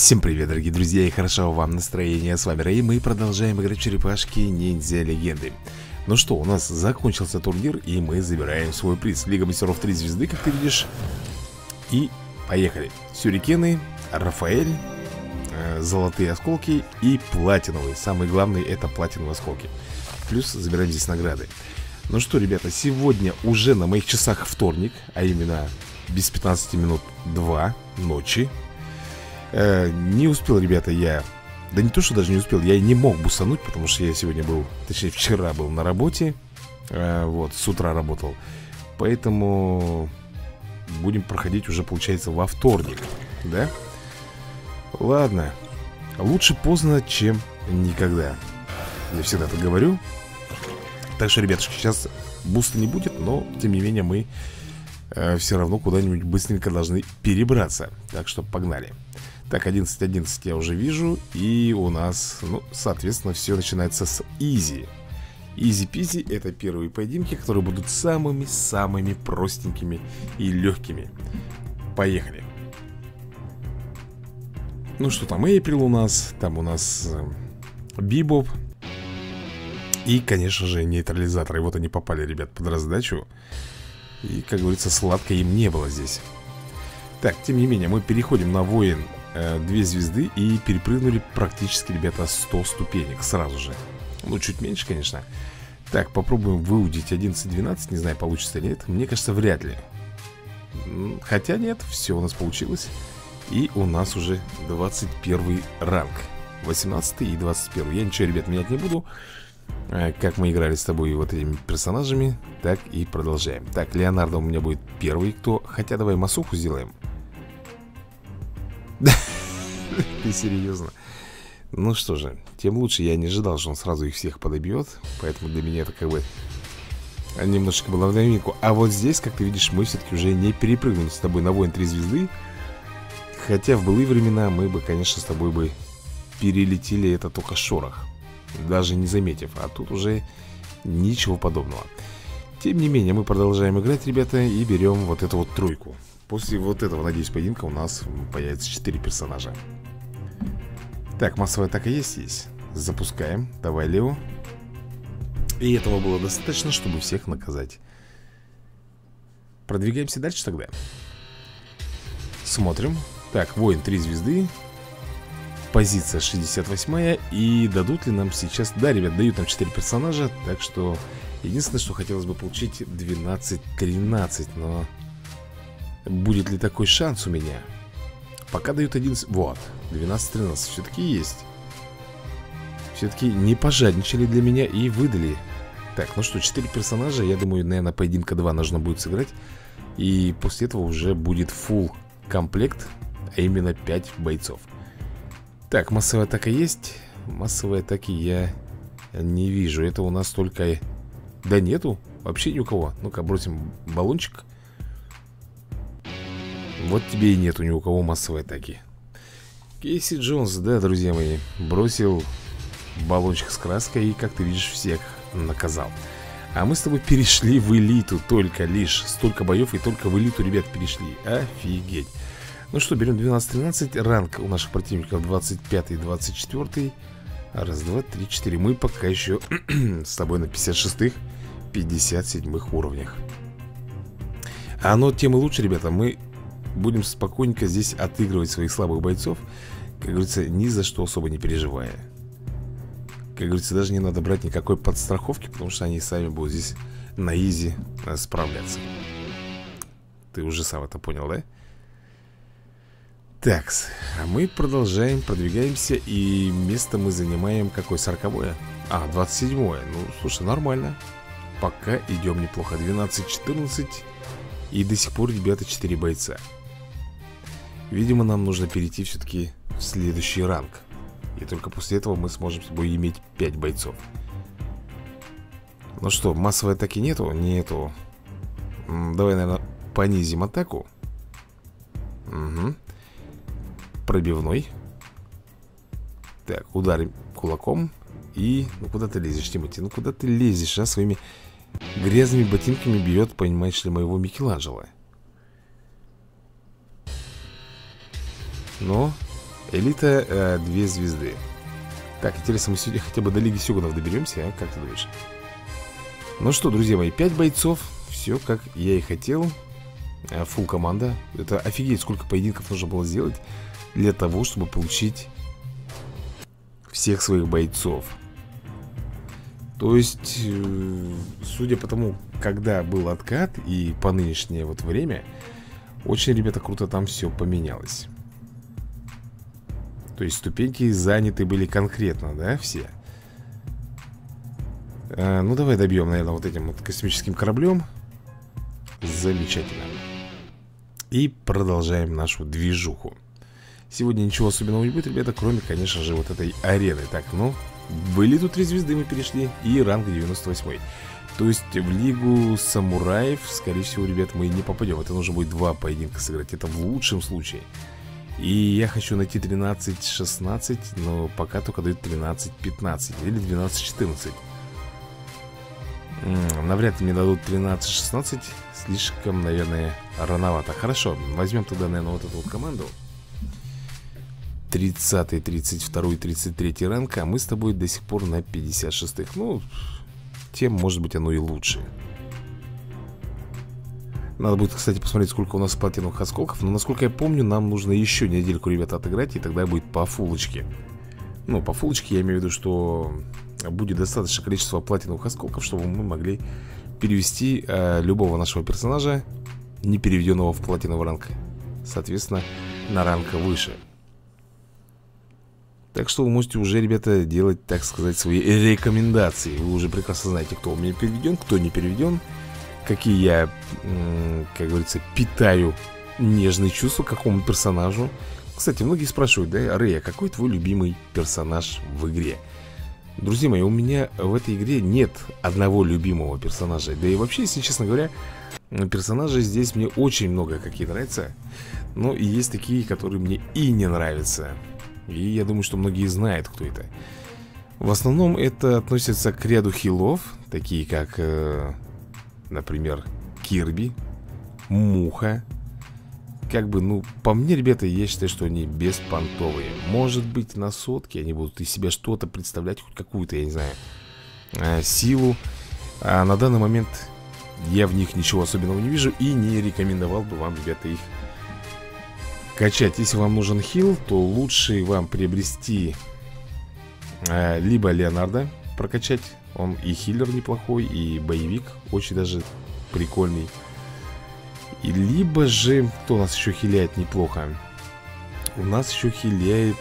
Всем привет, дорогие друзья, и хорошего вам настроения. С вами Рэй, мы продолжаем играть в черепашки ниндзя легенды. Ну что, у нас закончился турнир, и мы забираем свой приз. Лига мастеров 3 звезды, как ты видишь. И поехали. Сюрикены, Рафаэль, золотые осколки и платиновые. Самый главный — это платиновые осколки. Плюс забираем здесь награды. Ну что, ребята, сегодня уже на моих часах вторник, а именно без 15 минут 2 ночи. Не успел, ребята, я... Да не то, что даже не успел, я и не мог бусануть, потому что я сегодня был, точнее, вчера был на работе. Вот, с утра работал. Поэтому будем проходить уже, получается, во вторник, да? Ладно, лучше поздно, чем никогда. Я всегда так говорю. Так что, ребятушки, сейчас буста не будет, но, тем не менее, мы все равно куда-нибудь быстренько должны перебраться. Так что погнали. Так, 11-11 я уже вижу. И у нас, ну, соответственно, все начинается с изи. Изи-пизи — это первые поединки, которые будут самыми-самыми простенькими и легкими. Поехали. Ну что, там Эйприл у нас. Там у нас Бибоп. И, конечно же, нейтрализаторы. Вот они попали, ребят, под раздачу. И, как говорится, сладко им не было здесь. Так, тем не менее, мы переходим на воин 2 звезды и перепрыгнули практически, ребята, 100 ступенек сразу же. Ну, чуть меньше, конечно. Так, попробуем выудить 11-12. Не знаю, получится или нет. Мне кажется, вряд ли. Хотя нет, все у нас получилось. И у нас уже 21 ранг. 18 и 21. Я ничего, ребят, менять не буду. Как мы играли с тобой вот этими персонажами, так и продолжаем. Так, Леонардо у меня будет первый, кто... Хотя давай Масуху сделаем. Ты серьезно? Ну что же, тем лучше. Я не ожидал, что он сразу их всех подобьет. Поэтому для меня это как бы немножечко было в новинку. А вот здесь, как ты видишь, мы все-таки уже не перепрыгнули с тобой на воин 3 звезды. Хотя в былые времена мы бы, конечно, с тобой бы перелетели это только шорох, даже не заметив. А тут уже ничего подобного. Тем не менее, мы продолжаем играть, ребята, и берем вот эту вот тройку. После вот этого, надеюсь, поединка у нас появится 4 персонажа. Так, массовая атака есть. Запускаем. Давай, Лео. И этого было достаточно, чтобы всех наказать. Продвигаемся дальше тогда. Смотрим. Так, воин 3 звезды. Позиция 68-я. И дадут ли нам сейчас... Да, ребят, дают нам 4 персонажа. Так что единственное, что хотелось бы получить 12-13. Но будет ли такой шанс у меня? Пока дают 11... Вот, 12-13 все-таки есть. Все-таки не пожадничали для меня и выдали. Так, ну что, 4 персонажа. Я думаю, наверное, поединка 2 нужно будет сыграть. И после этого уже будет full комплект. А именно 5 бойцов. Так, массовая атака есть. Массовой атаки я не вижу. Это у нас только... Да нету, вообще ни у кого. Ну-ка, бросим баллончик. Вот тебе и нету ни у кого массовой атаки. Кейси Джонс, да, друзья мои, бросил баллончик с краской и, как ты видишь, всех наказал. А мы с тобой перешли в элиту. Только лишь столько боев и только в элиту, ребят, перешли. Офигеть. Ну что, берем 12-13. Ранг у наших противников 25-24. Раз, два, три, 4. Мы пока еще с тобой на 56-х, 57-х уровнях. А оно тем и лучше, ребята. Мы будем спокойненько здесь отыгрывать своих слабых бойцов. Как говорится, ни за что особо не переживая. Как говорится, даже не надо брать никакой подстраховки, потому что они сами будут здесь на изи справляться. Ты уже сам это понял, да? Так, а мы продолжаем, продвигаемся. И место мы занимаем какое? 40-е? А, 27-е. Ну, слушай, нормально. Пока идем неплохо. 12-14. И до сих пор, ребята, 4 бойца. Видимо, нам нужно перейти все-таки в следующий ранг. И только после этого мы сможем с тобой иметь 5 бойцов. Ну что, массовой атаки нету? Нету. Давай, наверное, понизим атаку. Угу. Пробивной. Так, ударим кулаком. И, ну куда ты лезешь, Тимати? Ну куда ты лезешь, а? Своими грязными ботинками бьет, понимаешь ли, моего Микеланджело. Но Элита 2 звезды. Так, интересно, мы сегодня хотя бы до Лиги Сёгунов доберемся, а? Как ты думаешь? Ну что, друзья мои, 5 бойцов. Все, как я и хотел. Фулл команда. Это офигеть, сколько поединков нужно было сделать для того, чтобы получить всех своих бойцов. То есть, судя по тому, когда был откат и по нынешнее вот время, очень, ребята, круто там все поменялось. То есть ступеньки заняты были конкретно, да, все? Ну, давай добьем, наверное, вот этим вот космическим кораблем. Замечательно. И продолжаем нашу движуху. Сегодня ничего особенного не будет, ребята, кроме, конечно же, вот этой арены. Так, ну, в элиту 3 звезды мы перешли и ранг 98. То есть в Лигу Самураев, скорее всего, ребят, мы не попадем. Это нужно будет 2 поединка сыграть, это в лучшем случае. И я хочу найти 13-16, но пока только дают 13-15 или 12-14. Навряд ли мне дадут 13-16. Слишком, наверное, рановато. Хорошо, возьмем туда, наверное, вот эту вот команду. 30-й, 32-й, 33-й ранг. А мы с тобой до сих пор на 56-х. Ну, тем, может быть, оно и лучше. Надо будет, кстати, посмотреть, сколько у нас платиновых осколков. Но, насколько я помню, нам нужно еще недельку, ребята, отыграть. И тогда будет по фулочке. Ну, по фулочке я имею в виду, что будет достаточное количество платиновых осколков, чтобы мы могли перевести любого нашего персонажа, не переведенного в платиновый ранг, соответственно, на ранг выше. Так что вы можете уже, ребята, делать, так сказать, свои рекомендации. Вы уже прекрасно знаете, кто у меня переведен, кто не переведен, какие я, как говорится, питаю нежные чувства к какому персонажу. Кстати, многие спрашивают, да, Рэй, а какой твой любимый персонаж в игре? Друзья мои, у меня в этой игре нет одного любимого персонажа. Да и вообще, если честно говоря, персонажей здесь мне очень много какие нравятся. Но и есть такие, которые мне и не нравятся. И я думаю, что многие знают, кто это. В основном это относится к ряду хилов, такие как, например, Кирби, Муха. Как бы, ну, по мне, ребята, я считаю, что они беспонтовые. Может быть, на сотке они будут из себя что-то представлять, хоть какую-то, я не знаю, силу. А на данный момент я в них ничего особенного не вижу и не рекомендовал бы вам, ребята, их качать. Если вам нужен хил, то лучше вам приобрести либо Леонардо прокачать. Он и хиллер неплохой, и боевик очень даже прикольный. И либо же, кто у нас еще хиляет неплохо? У нас еще хиляет,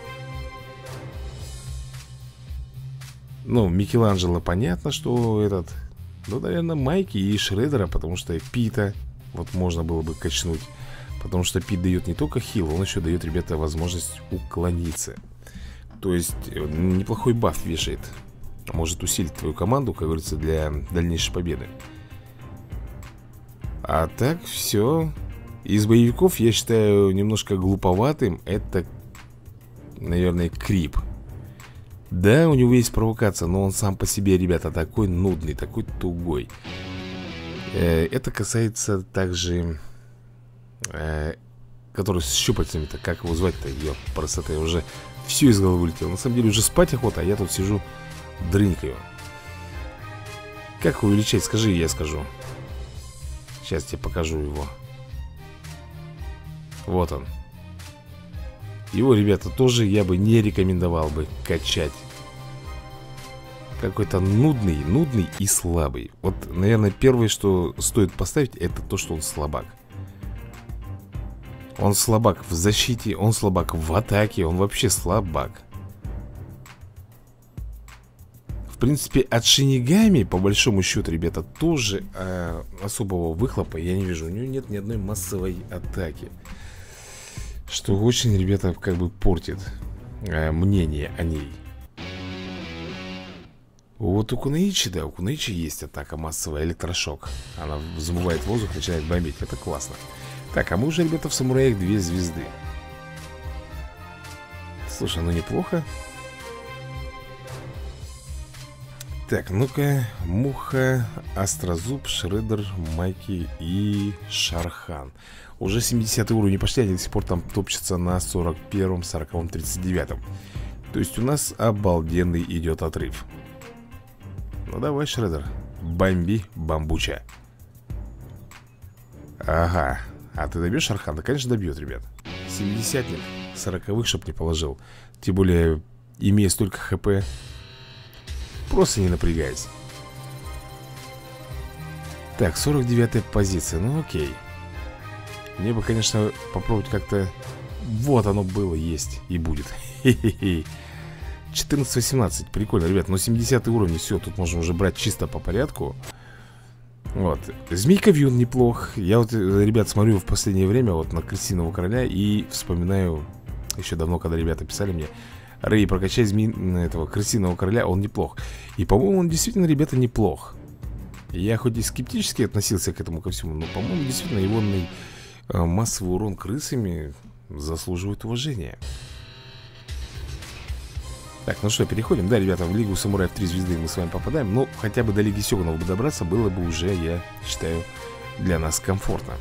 ну, Микеланджело, понятно, что этот, ну, наверное, Майки и Шреддера, потому что Пита вот можно было бы качнуть. Потому что Пит дает не только хил, он еще дает, ребята, возможность уклониться. То есть неплохой баф вешает. Может усилить твою команду, как говорится, для дальнейшей победы. А так все. Из боевиков я считаю немножко глуповатым. Это, наверное, Крип. Да, у него есть провокация, но он сам по себе, ребята, такой нудный, такой тугой. Это касается также который с щупальцами-то. Как его звать-то? Ее красота, я уже все из головы вылетело. На самом деле уже спать охота, а я тут сижу, дрынькаю. Как увеличать? Скажи, я скажу. Сейчас тебе покажу его. Вот он. Его, ребята, тоже я бы не рекомендовал бы качать. Какой-то нудный и слабый. Вот, наверное, первое, что стоит поставить, это то, что он слабак. Он слабак в защите, он слабак в атаке, он вообще слабак. В принципе, от Шинигами, по большому счету, ребята, тоже особого выхлопа я не вижу. У него нет ни одной массовой атаки. Что очень, ребята, как бы портит мнение о ней. Вот у Кунаичи, да, у Кунаичи есть атака массовая, электрошок. Она взмывает воздух, начинает бомбить, это классно. Так, а мы уже, ребята, в Самураях 2 звезды. Слушай, ну неплохо. Так, ну-ка. Муха, Острозуб, Шреддер, Майки и Шархан. Уже 70 уровень пошли, они до сих пор там топчутся на 41-м, 40-м, 39-м. То есть у нас обалденный идет отрыв. Ну давай, Шреддер, бомби, бамбуча. Ага. А ты добьешь Шархана? Да, конечно, добьет, ребят. 70-ник, 40-х, чтоб не положил. Тем более, имея столько хп, просто не напрягайся. Так, 49-я позиция. Ну окей. Мне бы, конечно, попробовать как-то... Вот оно было, есть и будет. 14-18, прикольно, ребят. Но 70 уровень, все, тут можно уже брать чисто по порядку. Вот, Змейка Вьюн неплох. Я вот, ребят, смотрю в последнее время вот на Крысиного Короля и вспоминаю еще давно, когда ребята писали мне: Рэй, прокачай этого Крысиного Короля, он неплох. И, по-моему, он действительно, ребята, неплох. Я хоть и скептически относился к этому ко всему, но, по-моему, действительно его массовый урон крысами заслуживает уважения. Так, ну что, переходим, да, ребята, в Лигу Самураев 3 звезды мы с вами попадаем. Ну, хотя бы до Лиги Сёгунов бы добраться было бы уже, я считаю, для нас комфортно.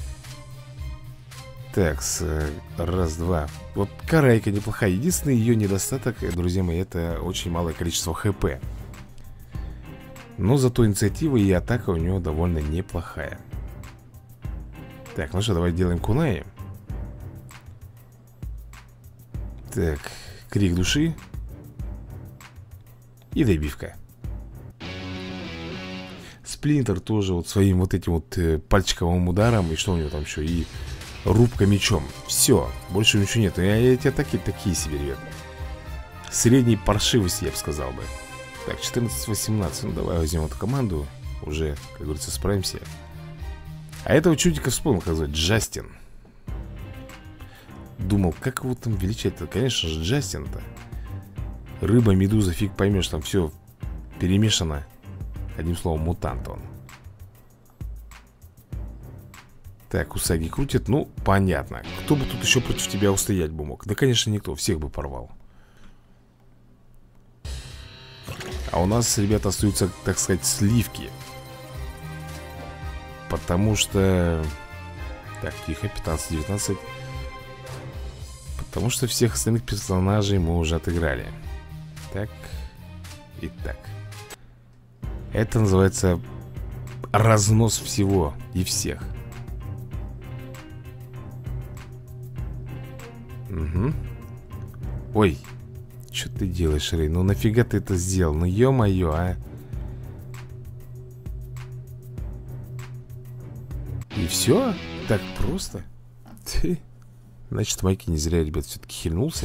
Так, раз, два. Вот Карайка неплохая. Единственный ее недостаток, друзья мои, это очень малое количество хп. Но зато инициатива и атака у нее довольно неплохая. Так, ну что, давай делаем кунаи. Так, крик души. И добивка. Сплинтер тоже вот своим вот этим вот пальчиковым ударом. И что у него там еще? И рубка мечом. Все, больше ничего нет. И эти атаки такие себе, ребят. Средней паршивости, я бы сказал бы. Так, 14-18. Ну, давай возьмем эту команду. Уже, как говорится, справимся. А этого чудика вспомнил, как зовут, Джастин. Думал, как его там величать-то? Конечно же, Джастин-то. Рыба, медуза, фиг поймешь, там все перемешано. Одним словом, мутант он. Так, Усаги крутит, ну, понятно. Кто бы тут еще против тебя устоять бы мог? Да, конечно, никто, всех бы порвал. А у нас, ребята, остаются, так сказать, сливки. Потому что... Так, тихо, 15-19. Потому что всех остальных персонажей мы уже отыграли. Так, и так. Это называется разнос всего и всех. Угу. Ой, что ты делаешь, Рэй? Ну нафига ты это сделал? Ну ё-моё, а. И все? Так просто? Ты... Значит, Майки не зря, ребят, все-таки хильнулся.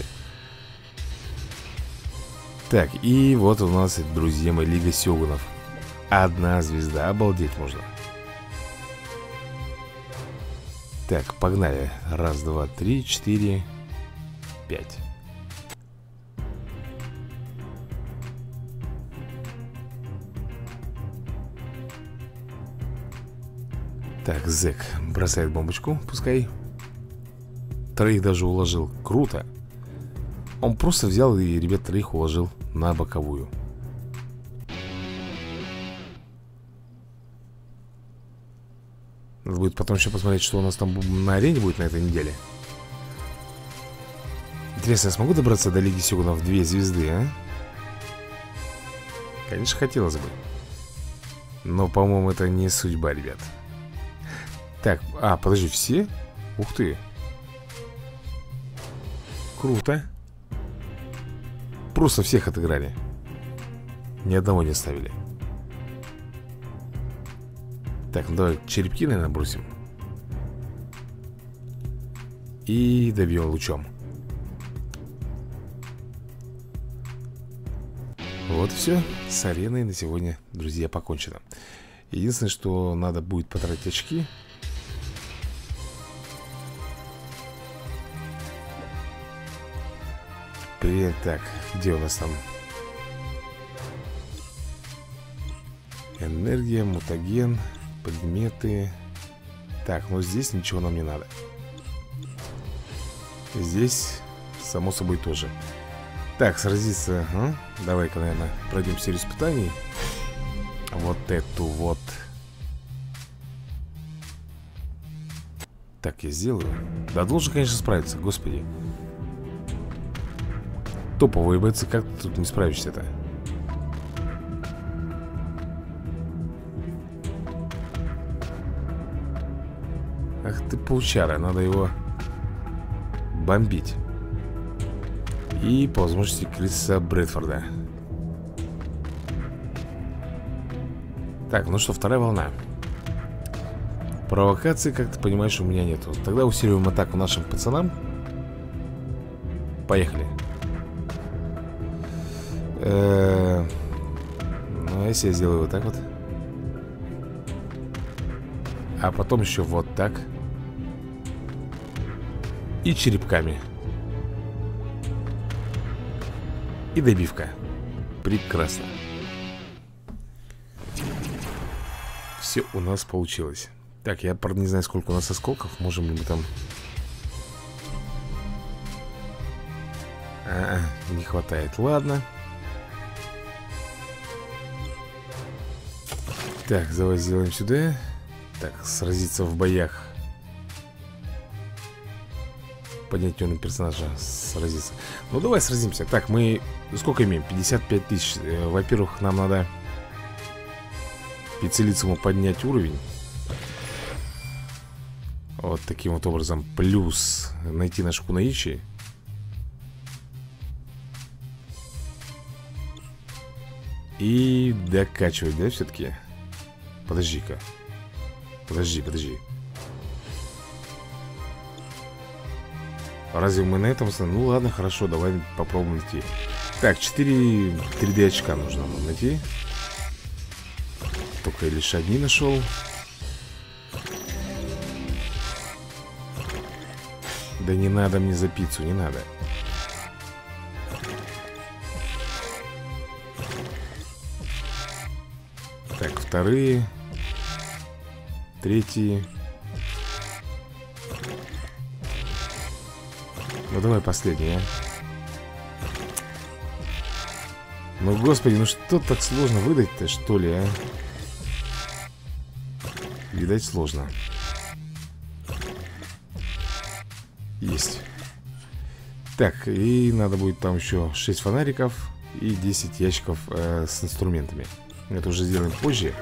Так, и вот у нас, друзья мои, Лига Сёгунов. 1 звезда, обалдеть можно. Так, погнали. 1, 2, 3, 4, 5. Так, Зэк бросает бомбочку, пускай. 3 даже уложил, круто. Он просто взял и, ребят, 3 уложил на боковую. Надо будет потом еще посмотреть, что у нас там на арене будет на этой неделе. Интересно, я смогу добраться до Лиги Сёгунов 2 звезды, а? Конечно, хотелось бы. Но, по-моему, это не судьба, ребят. Так, подожди, все? Ух ты. Круто. Просто всех отыграли. Ни одного не оставили. Так, ну давай черепки, наверное, бросим. И добьем лучом. Вот и все. С ареной на сегодня, друзья, покончено. Единственное, что надо будет потратить очки. Привет, так, где у нас там? Энергия, мутаген, предметы. Так, ну здесь ничего нам не надо. Здесь, само собой, тоже. Так, сразиться. Давай-ка, наверное, пройдем серию испытаний. Вот эту вот. Так, я сделаю. Да, должен, конечно, справиться, господи. Топовые бойцы, как ты тут не справишься-то? Ах ты, паучара, надо его бомбить. И по возможности Криса Брэдфорда. Так, ну что, вторая волна. Провокации, как ты понимаешь, у меня нету. Тогда усиливаем атаку нашим пацанам. Поехали. Ну, а если я сделаю вот так вот. А потом еще вот так. И черепками. И добивка. Прекрасно. Все у нас получилось. Так, я, правда, не знаю, сколько у нас осколков. Можем ли мы там... не хватает. Ладно. Так, давай сделаем сюда. Так, сразиться в боях. Поднять уровень персонажа. Сразиться. Ну, давай сразимся. Так, мы... Сколько имеем? 55 тысяч. Во-первых, нам надо... Пиццелицему поднять уровень. Вот таким вот образом. Плюс найти наш Кунаичи. И докачивать, да, все-таки? Подожди-ка. Подожди. Разве мы на этом... Ну ладно, хорошо, давай попробуем найти. Так, 4 3D очка нужно нам найти. Только лишь одни нашел. Да не надо мне за пиццу, не надо. Так, вторые. Третьи. Ну давай последний, а. Ну господи, ну что так сложно выдать-то, что ли, а? Видать, сложно. Есть. Так, и надо будет там еще 6 фонариков и 10 ящиков с инструментами. Это уже сделаем позже.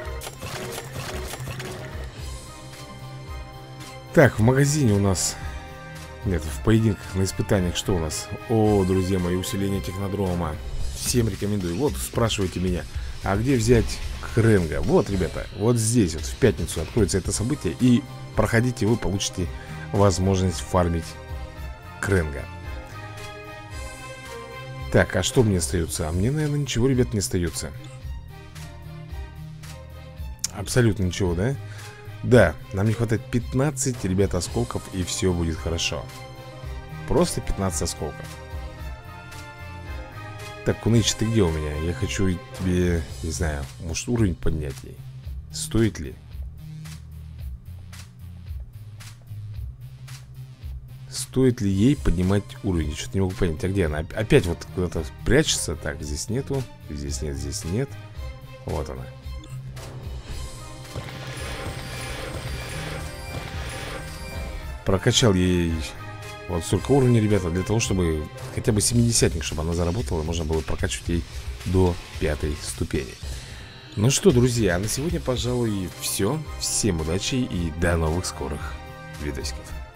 Так, в магазине у нас... Нет, в поединках, на испытаниях что у нас? О, друзья мои, усиление технодрома. Всем рекомендую. Вот, спрашивайте меня, а где взять Кренга? Вот, ребята, вот здесь, вот в пятницу откроется это событие. И проходите, вы получите возможность фармить Кренга. Так, а что мне остается? А мне, наверное, ничего, ребят, не остается. Абсолютно ничего, да? Да, нам не хватает 15, ребята, осколков, и все будет хорошо. Просто 15 осколков. Так, Куныч, ты где у меня? Я хочу тебе, не знаю, может, уровень поднять ей. Стоит ли? Стоит ли ей поднимать уровень? Что-то не могу понять. А где она? Опять вот куда-то прячется. Так, здесь нету. Здесь нет, здесь нет. Вот она. Прокачал ей вот столько уровней, ребята, для того, чтобы хотя бы 70-ник, чтобы она заработала, можно было прокачивать ей до 5-й ступени. Ну что, друзья, на сегодня, пожалуй, все. Всем удачи и до новых скорых видосиков.